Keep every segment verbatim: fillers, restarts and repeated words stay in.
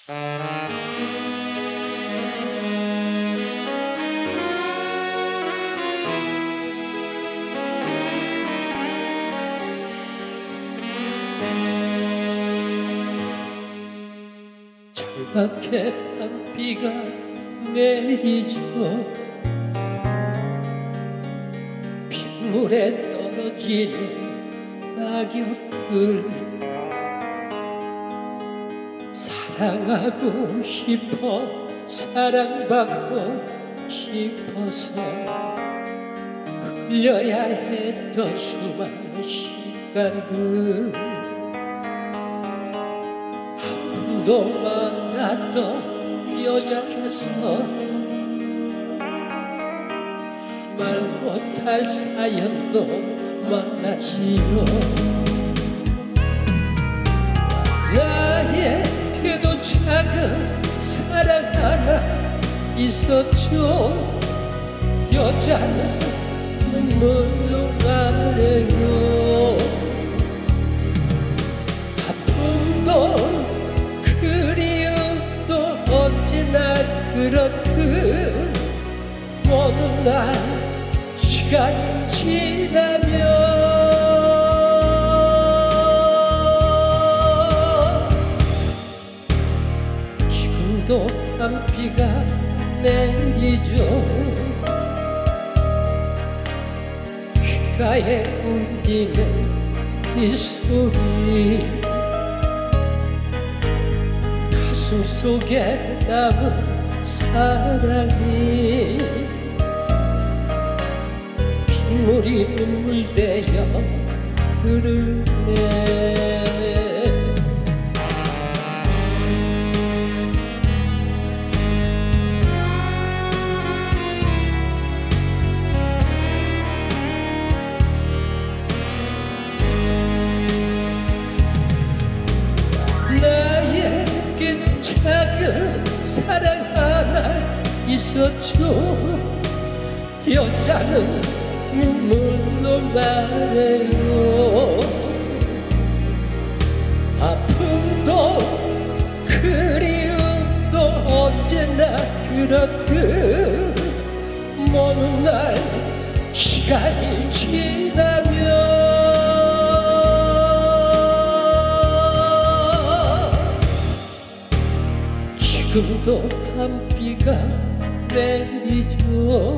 밖에 밤비가 내리죠. 빗물에 떨어지는 낙엽들 사랑하고 싶어 사랑받고 싶어서 흘려야 했던 수많은 시간들 또 만났던 여자라서 말 못할 사연도 많았지요. 나에게도 작은 사랑 하나 있었죠. 여자는 눈물로 말해요. 아픔도 그리움도 언제나 그렇듯 어느 날 시간이 지나면 지금도 밤비가 내리죠. 귓가에 울리는 빗소리 가슴 속에 남은 사랑이 빗물이 눈물 되어 흐르네. 나에겐 작은 사랑 하나 있었죠. 여자는 눈물로 말해요. 아픔도 그리움도 언제나 그렇듯 어느 날 시간이 지나면 지금도 밤비가 내리죠.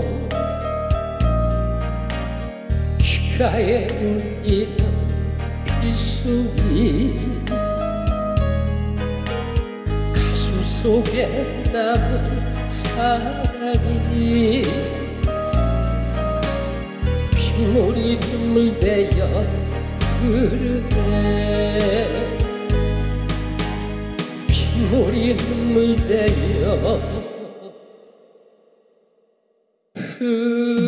귓가에 울리는 빗소리 가슴 속에 남은 사랑이 빗물이 눈물 되어 흐르네. 빗물이 눈물 되어 흐르네.